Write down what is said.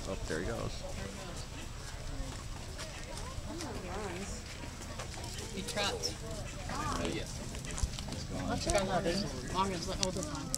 Oh, there he goes. He trapped. Oh, yeah. Let's check out how this long as all the time.